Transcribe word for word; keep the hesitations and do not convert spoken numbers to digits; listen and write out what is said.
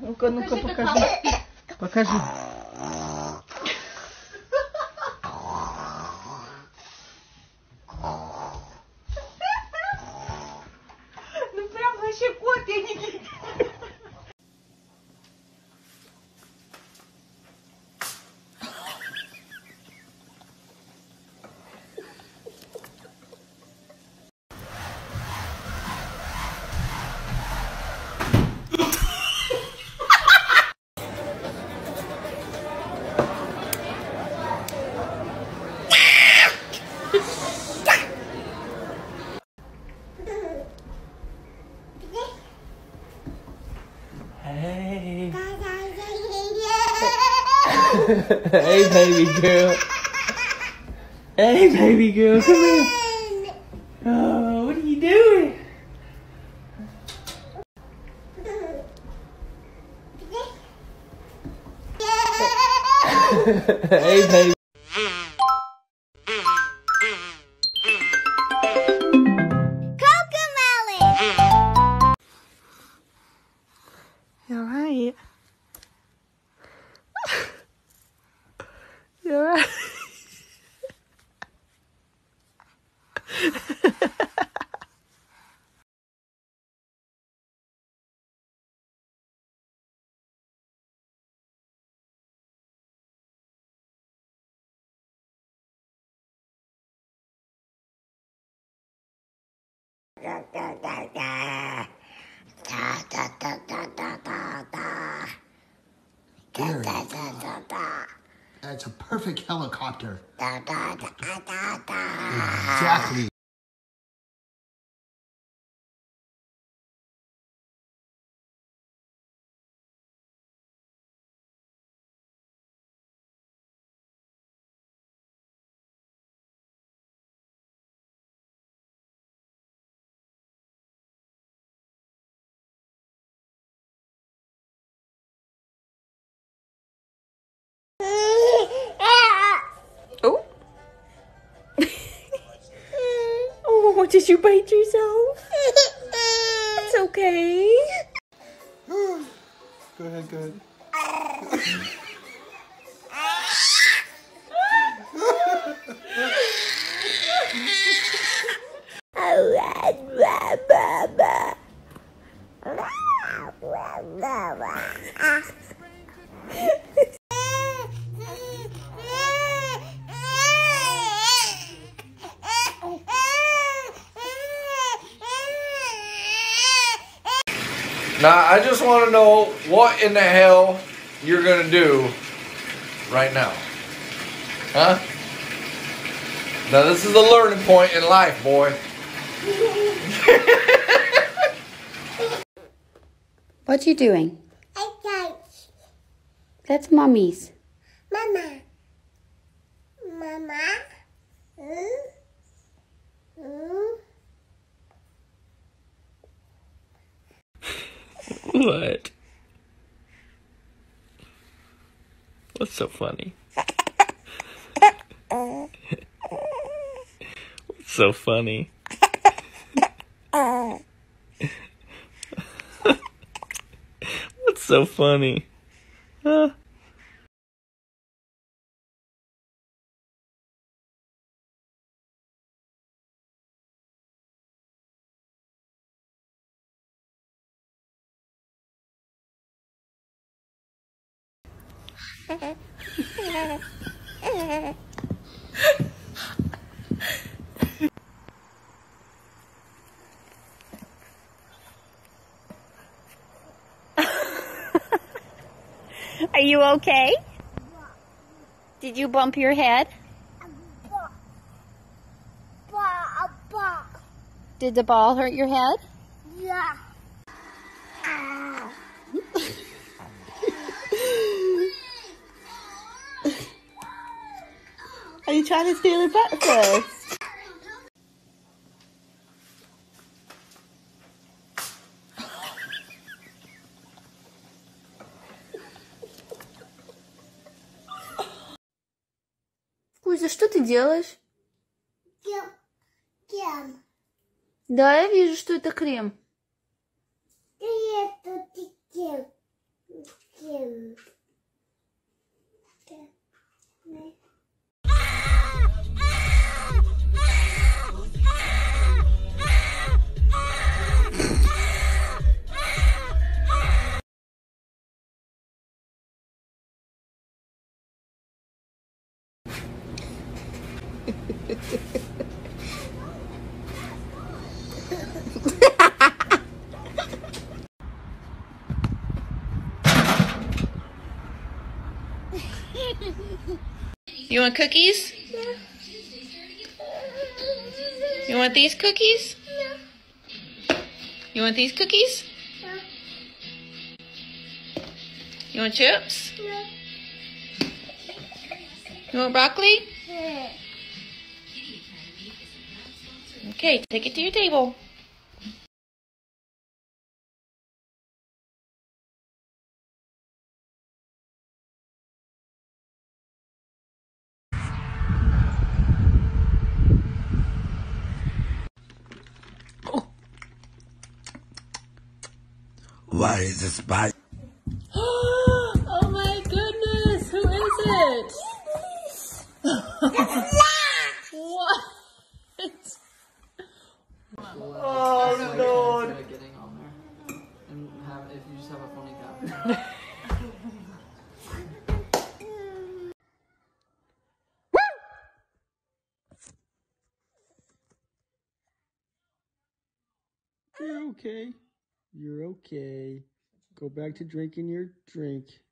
Ну-ка, ну-ка, покажи. Покажи. Ну прям вообще кот, я не... Hey. Hey, baby girl. Hey, baby girl, come here. Oh, what are you doing? Hey, baby. You're right. You're right. Da da da da da da da da da da da. Gary, Da da da da. that's a perfect helicopter. Da da da da da. Exactly. Oh. Oh, did you bite yourself? It's okay. Go ahead, go ahead. Now, I just want to know what in the hell you're going to do right now. Huh? Now, this is a learning point in life, boy. What you doing? I touch. That's Mommy's. Mama. Mama. Hmm? Hmm? What? What's so funny? What's so funny? What's so funny? Huh? Are you okay? Did you bump your head? Did the ball hurt your head? Yeah. Are you trying to steal her breakfast? Кузя, что ты делаешь? Кем? Кем? Да, я вижу, что это крем. Ты это ты кем? You want cookies? You want these cookies? You want these cookies? You want chips? You want broccoli? Okay, take it to your table. What is a spot? Oh my goodness, who is it? What? Oh, Lord. Getting on there, and have if you just have a funny caption. You're okay. You're okay. Go back to drinking your drink.